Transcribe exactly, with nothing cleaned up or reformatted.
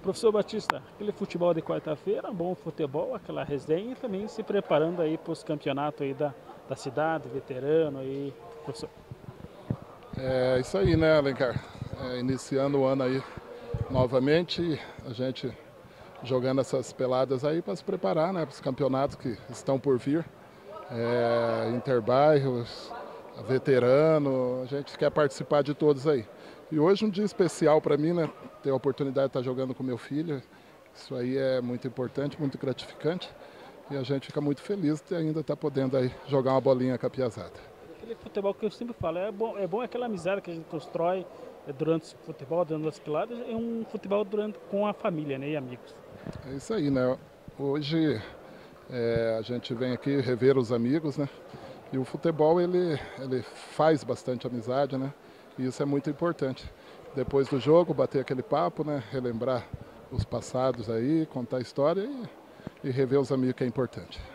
Professor Batista, aquele futebol de quarta-feira, bom futebol, aquela resenha e também se preparando aí para os campeonatos aí da, da cidade, veterano aí, professor. É isso aí, né, Alencar? É, iniciando o ano aí novamente, a gente jogando essas peladas aí para se preparar, né, para os campeonatos que estão por vir. É, Interbairros, veterano, a gente quer participar de todos aí. E hoje um dia especial para mim, né, ter a oportunidade de estar jogando com meu filho. Isso aí é muito importante, muito gratificante. E a gente fica muito feliz de ainda estar podendo aí jogar uma bolinha com a piazada. Aquele futebol que eu sempre falo, é bom, é bom aquela amizade que a gente constrói durante o futebol, durante as peladas, é um futebol durante, com a família, né, e amigos. É isso aí, né? Hoje é, a gente vem aqui rever os amigos, né? E o futebol ele, ele faz bastante amizade, né? E isso é muito importante. Depois do jogo, bater aquele papo, né? Relembrar os passados aí, contar a história e, e rever os amigos, que é importante.